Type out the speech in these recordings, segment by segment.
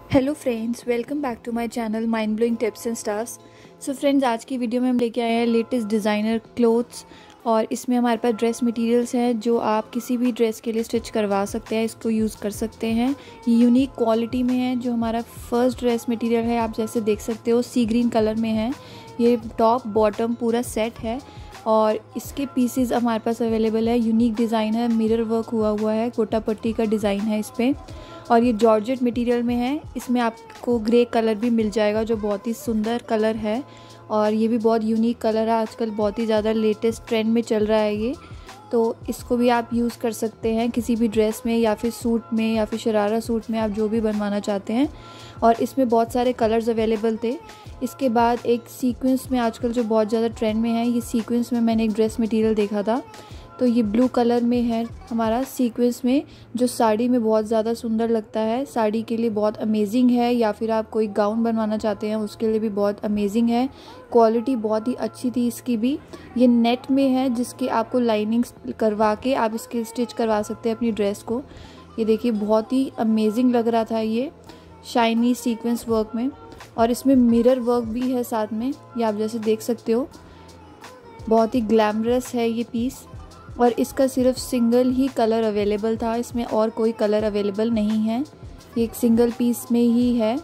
Hello friends, welcome back to my channel mind blowing tips and stuffs. So friends, आज की video में हम लेके आए हैं लेटेस्ट डिज़ाइनर क्लोथ्स और इसमें हमारे पास ड्रेस मटेरियल्स हैं जो आप किसी भी ड्रेस के लिए स्टिच करवा सकते हैं, इसको यूज़ कर सकते हैं। ये यूनिक क्वालिटी में है। जो हमारा फर्स्ट ड्रेस मटेरियल है, आप जैसे देख सकते हो, सी ग्रीन कलर में है। ये टॉप बॉटम पूरा सेट है और इसके पीसेस हमारे पास अवेलेबल है। यूनिक डिज़ाइन है, मिरर वर्क हुआ है, गोटा पट्टी का डिज़ाइन है इस पर और ये जॉर्जेट मटेरियल में है। इसमें आपको ग्रे कलर भी मिल जाएगा जो बहुत ही सुंदर कलर है और ये भी बहुत यूनिक कलर है। आजकल बहुत ही ज़्यादा लेटेस्ट ट्रेंड में चल रहा है ये, तो इसको भी आप यूज़ कर सकते हैं किसी भी ड्रेस में या फिर सूट में या फिर शरारा सूट में, आप जो भी बनवाना चाहते हैं। और इसमें बहुत सारे कलर्स अवेलेबल थे। इसके बाद एक सीक्वेंस में आजकल जो बहुत ज़्यादा ट्रेंड में है, ये सीक्वेंस में मैंने एक ड्रेस मटेरियल देखा था, तो ये ब्लू कलर में है हमारा सीक्वेंस में, जो साड़ी में बहुत ज़्यादा सुंदर लगता है। साड़ी के लिए बहुत अमेजिंग है या फिर आप कोई गाउन बनवाना चाहते हैं उसके लिए भी बहुत अमेजिंग है। क्वालिटी बहुत ही अच्छी थी इसकी भी। ये नेट में है जिसकी आपको लाइनिंग्स करवा के आप इसके स्टिच करवा सकते हैं अपनी ड्रेस को। ये देखिए, बहुत ही अमेजिंग लग रहा था ये शाइनी सीक्वेंस वर्क में, और इसमें मिरर वर्क भी है साथ में, ये आप जैसे देख सकते हो। बहुत ही ग्लैमरस है ये पीस और इसका सिर्फ सिंगल ही कलर अवेलेबल था, इसमें और कोई कलर अवेलेबल नहीं है। ये एक सिंगल पीस में ही है।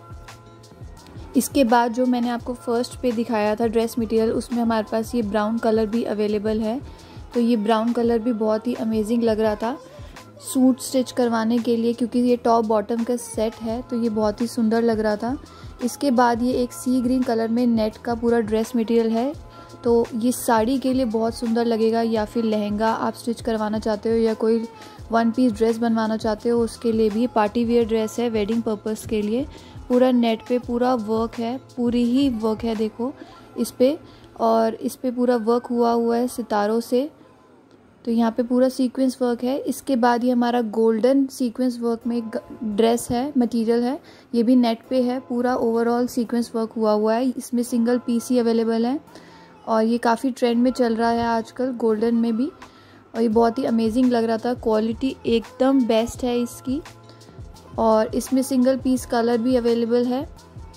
इसके बाद जो मैंने आपको फर्स्ट पे दिखाया था ड्रेस मटेरियल, उसमें हमारे पास ये ब्राउन कलर भी अवेलेबल है। तो ये ब्राउन कलर भी बहुत ही अमेजिंग लग रहा था सूट स्टिच करवाने के लिए, क्योंकि ये टॉप बॉटम का सेट है, तो ये बहुत ही सुंदर लग रहा था। इसके बाद ये एक सी ग्रीन कलर में नेट का पूरा ड्रेस मटेरियल है, तो ये साड़ी के लिए बहुत सुंदर लगेगा या फिर लहंगा आप स्टिच करवाना चाहते हो या कोई वन पीस ड्रेस बनवाना चाहते हो उसके लिए भी। पार्टी वेयर ड्रेस है वेडिंग पर्पस के लिए। पूरा नेट पे पूरा वर्क है, पूरी ही वर्क है देखो इस पे, और इस पे पूरा वर्क हुआ है सितारों से। तो यहाँ पे पूरा सीक्वेंस वर्क है। इसके बाद ये हमारा गोल्डन सीक्वेंस वर्क में एक ड्रेस है, मटेरियल है, ये भी नेट पे है। पूरा ओवरऑल सीक्वेंस वर्क हुआ है। इसमें सिंगल पीस ही अवेलेबल है और ये काफ़ी ट्रेंड में चल रहा है आजकल गोल्डन में भी, और ये बहुत ही अमेजिंग लग रहा था। क्वालिटी एकदम बेस्ट है इसकी और इसमें सिंगल पीस कलर भी अवेलेबल है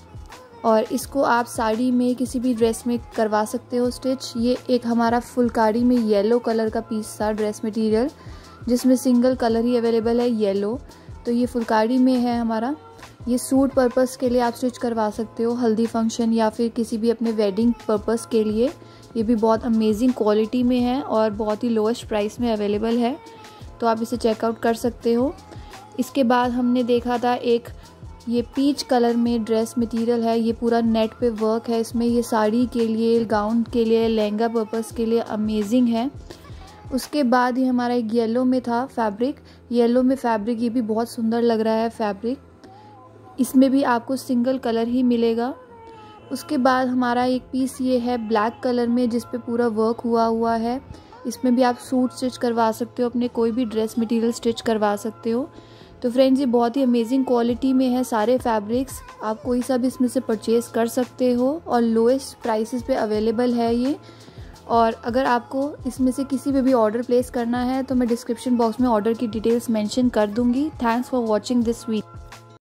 और इसको आप साड़ी में किसी भी ड्रेस में करवा सकते हो स्टिच। ये एक हमारा फुलकारी में येलो कलर का पीस था ड्रेस मटेरियल, जिसमें सिंगल कलर ही अवेलेबल है येलो। तो ये फुलकारी में है हमारा। ये सूट पर्पस के लिए आप स्टिच करवा सकते हो, हल्दी फंक्शन या फिर किसी भी अपने वेडिंग पर्पस के लिए। ये भी बहुत अमेजिंग क्वालिटी में है और बहुत ही लोएस्ट प्राइस में अवेलेबल है, तो आप इसे चेकआउट कर सकते हो। इसके बाद हमने देखा था एक ये पीच कलर में ड्रेस मटेरियल है, ये पूरा नेट पे वर्क है इसमें। ये साड़ी के लिए, गाउन के लिए, लहंगा पर्पस के लिए अमेजिंग है। उसके बाद ये हमारा एक येलो में था फैब्रिक, येलो में फैब्रिक, ये भी बहुत सुंदर लग रहा है फैब्रिक। इसमें भी आपको सिंगल कलर ही मिलेगा। उसके बाद हमारा एक पीस ये है ब्लैक कलर में, जिस पे पूरा वर्क हुआ है। इसमें भी आप सूट स्टिच करवा सकते हो, अपने कोई भी ड्रेस मटेरियल स्टिच करवा सकते हो। तो फ्रेंड्स, ये बहुत ही अमेजिंग क्वालिटी में है सारे फैब्रिक्स। आप कोई सा भी इसमें से परचेज़ कर सकते हो और लोएस्ट प्राइसेस पे अवेलेबल है ये। और अगर आपको इसमें से किसी पे भी ऑर्डर प्लेस करना है तो मैं डिस्क्रिप्शन बॉक्स में ऑर्डर की डिटेल्स मेंशन कर दूंगी। Thanks for watching this video.